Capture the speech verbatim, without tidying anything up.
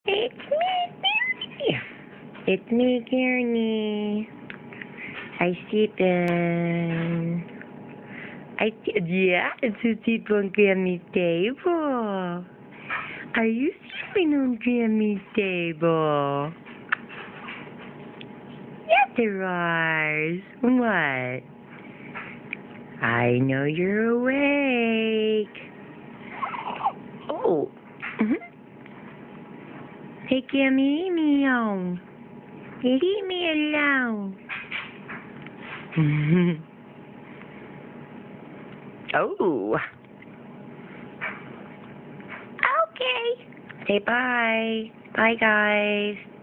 It's me, It's me, Kearney. I sit in. I sit, yeah, it's a sit on Grammy's table. Are you sitting on Grammy's table? Yes, there are. What? I know you're awake. Oh. Mm-hmm. Hey, Grammy, leave me alone. Leave me alone. Oh. Okay. Say bye. Bye, guys.